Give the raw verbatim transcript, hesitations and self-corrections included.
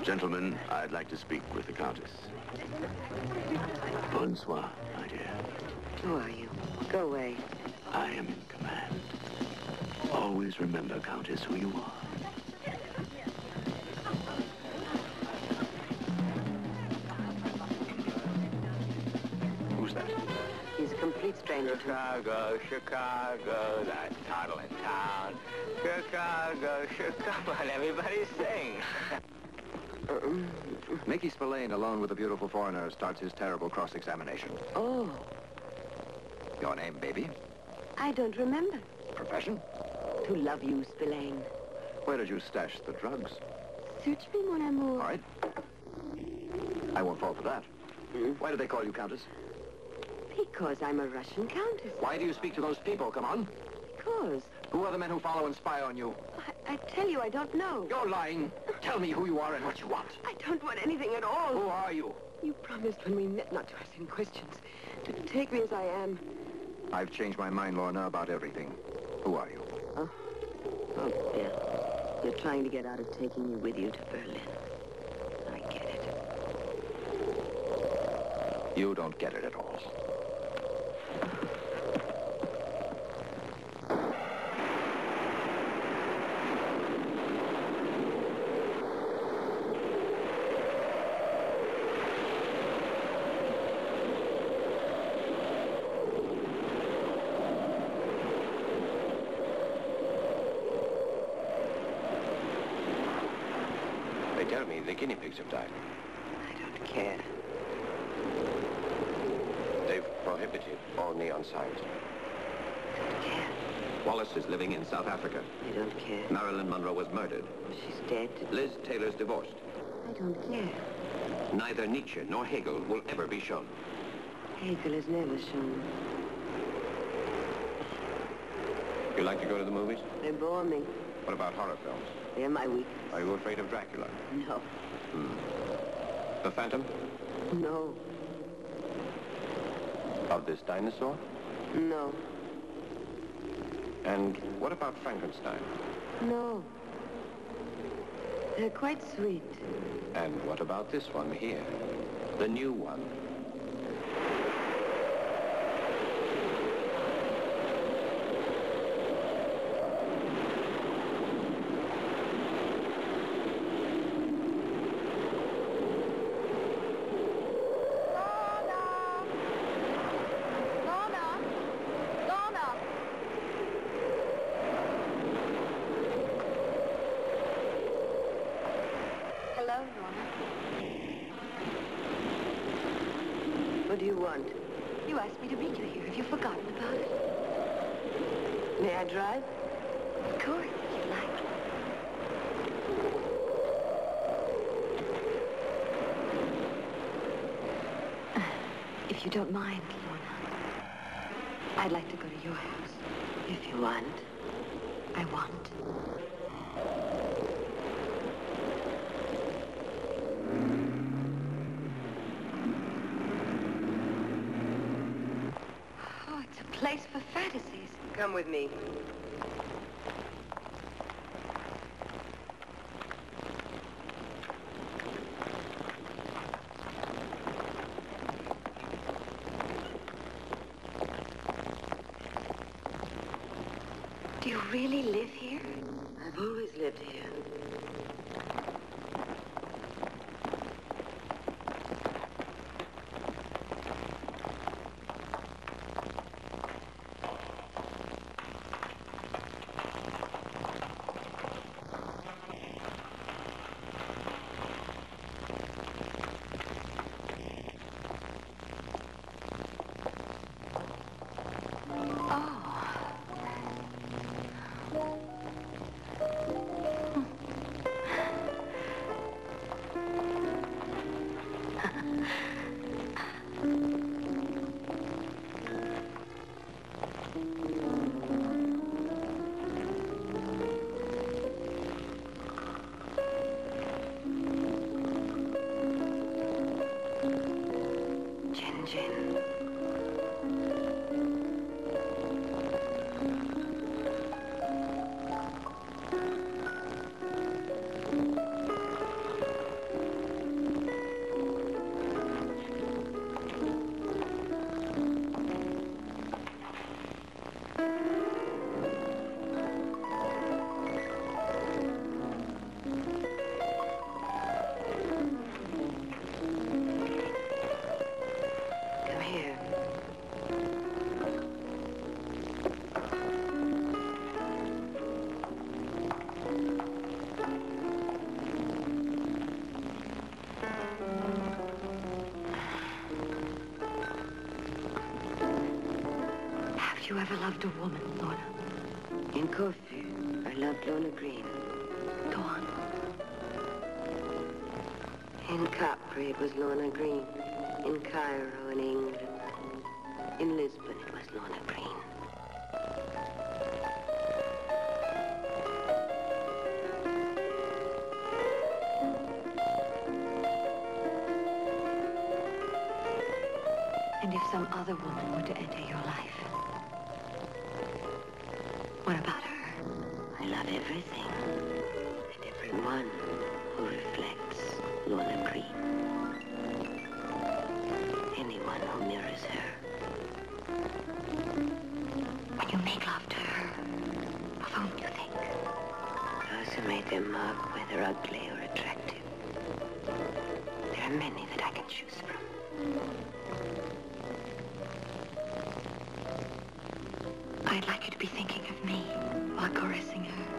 Gentlemen, I'd like to speak with the Countess. Bonsoir, my dear. Who are you? Go away. I am in command. Always remember, Countess, who you are. Who's that? He's a complete stranger. Chicago, Chicago, that toddle in town. Chicago, Chicago, and everybody sings. Mickey Spillane, alone with the beautiful foreigner, starts his terrible cross-examination. Oh. Your name, baby? I don't remember. Profession? To love you, Spillane. Where did you stash the drugs? Search me, mon amour. All right. I won't fall for that. Hmm? Why do they call you Countess? Because I'm a Russian countess. Why do you speak to those people? Come on. Because. Who are the men who follow and spy on you? I, I tell you, I don't know. You're lying. Tell me who you are and what you want. I don't want anything at all. Who are you? You promised when we met not to ask any questions. To take me as I am. I've changed my mind, Lorna, about everything. Who are you? Oh. Oh, yeah. You're trying to get out of taking me with you to Berlin. I get it. You don't get it at all. Tell me, the guinea pigs have died. I don't care. They've prohibited all neon signs. I don't care. Wallace is living in South Africa. I don't care. Marilyn Monroe was murdered. She's dead. Liz Taylor's divorced. I don't care. Neither Nietzsche nor Hegel will ever be shown. Hegel is never shown. You like to go to the movies? They bore me. What about horror films? They're my weakness. Are you afraid of Dracula? No. Hmm. The Phantom? No. Of this dinosaur? No. And what about Frankenstein? No. They're quite sweet. And what about this one here? The new one? What do you want? You asked me to meet you here. Have you forgotten about it? May I drive? Of course, if you like. If you don't mind, Lorna, I'd like to go to your house. If you want. I want. Oh, it's a place for fantasies. Come with me. Do you really live here? I've always lived here. Have you ever loved a woman, Lorna? In Corfu, I loved Lorna Green. Go on. In Capri, it was Lorna Green. In Cairo, in England. In Lisbon, it was Lorna Green. And if some other woman were to enter your life, what about her? I love everything. And everyone who reflects Lorna Green. Anyone who mirrors her. When you make love to her, of whom do you think? Those who made their mark, whether ugly or attractive. There are many that I can choose from. I'd like you to be thinking of me while caressing her.